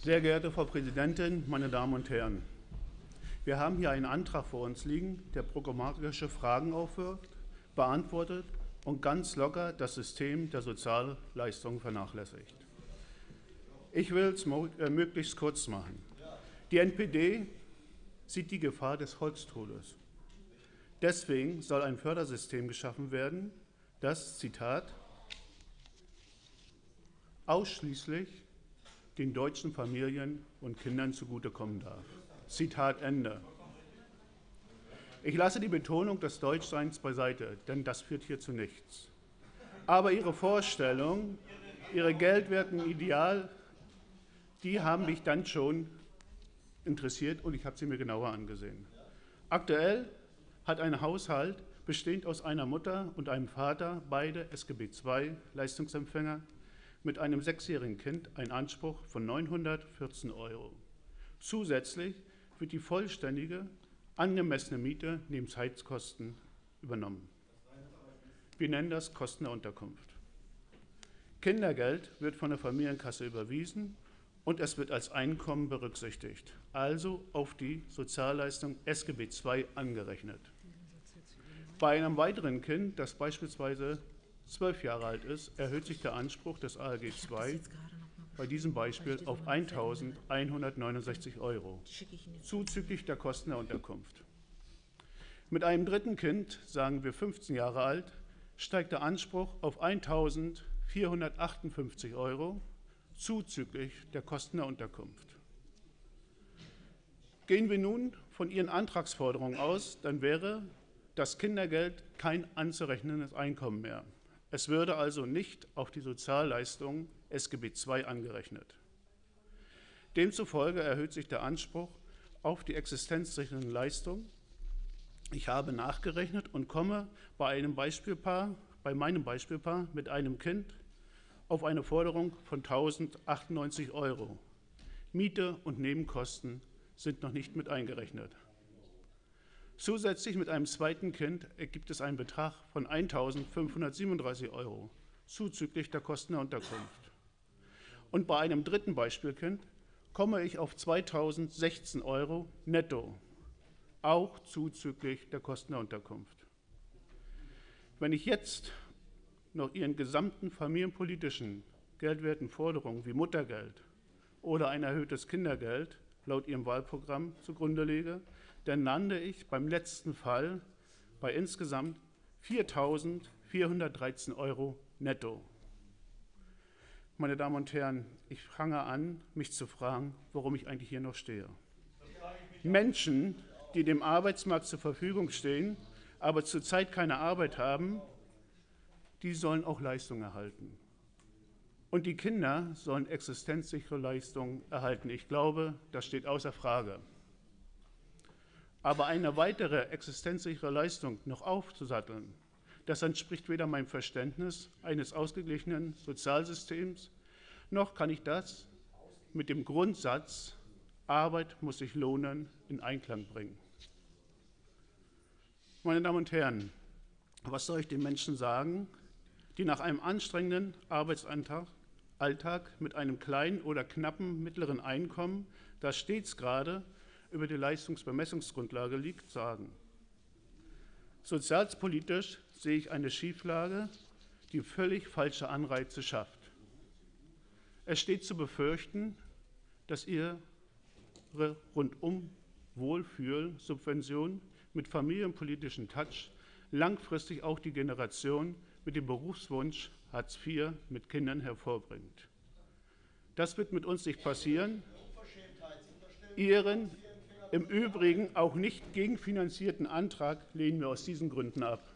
Sehr geehrte Frau Präsidentin, meine Damen und Herren! Wir haben hier einen Antrag vor uns liegen, der programmatische Fragen aufwirft, beantwortet und ganz locker das System der Sozialleistungen vernachlässigt. Ich will es möglichst kurz machen. Die NPD sieht die Gefahr des Volkstodes. Deswegen soll ein Fördersystem geschaffen werden, das, Zitat, ausschließlich den deutschen Familien und Kindern zugutekommen darf. Zitat Ende. Ich lasse die Betonung des Deutschseins beiseite, denn das führt hier zu nichts. Aber Ihre Vorstellung, Ihre geldwerten Ideal, die haben mich dann schon interessiert und ich habe sie mir genauer angesehen. Aktuell hat ein Haushalt bestehend aus einer Mutter und einem Vater, beide SGB II Leistungsempfänger, mit einem 6-jährigen Kind einen Anspruch von 914 €. Zusätzlich wird die vollständige, angemessene Miete neben Heizkosten übernommen. Wir nennen das Kosten der Unterkunft. Kindergeld wird von der Familienkasse überwiesen und es wird als Einkommen berücksichtigt, also auf die Sozialleistung SGB II angerechnet. Bei einem weiteren Kind, das beispielsweise 12 Jahre alt ist, erhöht sich der Anspruch des ALG II bei diesem Beispiel auf 1.169 €, zuzüglich der Kosten der Unterkunft. Mit einem dritten Kind, sagen wir 15 Jahre alt, steigt der Anspruch auf 1.458 €, zuzüglich der Kosten der Unterkunft. Gehen wir nun von Ihren Antragsforderungen aus, dann wäre das Kindergeld kein anzurechnendes Einkommen mehr. Es würde also nicht auf die Sozialleistung SGB II angerechnet. Demzufolge erhöht sich der Anspruch auf die existenzsichernden Leistungen. Ich habe nachgerechnet und komme bei meinem Beispielpaar mit einem Kind auf eine Forderung von 1.098 €. Miete und Nebenkosten sind noch nicht mit eingerechnet. Zusätzlich mit einem zweiten Kind ergibt es einen Betrag von 1.537 €, zuzüglich der Kosten der Unterkunft. Und bei einem dritten Beispielkind komme ich auf 2.016 € netto, auch zuzüglich der Kosten der Unterkunft. Wenn ich jetzt noch Ihren gesamten familienpolitischen geldwerten Forderungen wie Muttergeld oder ein erhöhtes Kindergeld laut Ihrem Wahlprogramm zugrunde lege, dann lande ich beim letzten Fall bei insgesamt 4.413 € netto. Meine Damen und Herren, ich fange an, mich zu fragen, warum ich eigentlich hier noch stehe. Menschen, die dem Arbeitsmarkt zur Verfügung stehen, aber zurzeit keine Arbeit haben, die sollen auch Leistungen erhalten. Und die Kinder sollen existenzsichere Leistungen erhalten. Ich glaube, das steht außer Frage. Aber eine weitere existenzsichere Leistung noch aufzusatteln, das entspricht weder meinem Verständnis eines ausgeglichenen Sozialsystems, noch kann ich das mit dem Grundsatz, Arbeit muss sich lohnen, in Einklang bringen. Meine Damen und Herren, was soll ich den Menschen sagen, die nach einem anstrengenden Arbeitsalltag mit einem kleinen oder knappen mittleren Einkommen, das stets gerade über die Leistungsbemessungsgrundlage liegt, sagen? Sozialpolitisch sehe ich eine Schieflage, die völlig falsche Anreize schafft. Es steht zu befürchten, dass Ihre rundum Wohlfühlsubvention mit familienpolitischem Touch langfristig auch die Generation mit dem Berufswunsch Hartz IV mit Kindern hervorbringt. Das wird mit uns nicht passieren. Ihren im Übrigen auch nicht gegenfinanzierten Antrag lehnen wir aus diesen Gründen ab.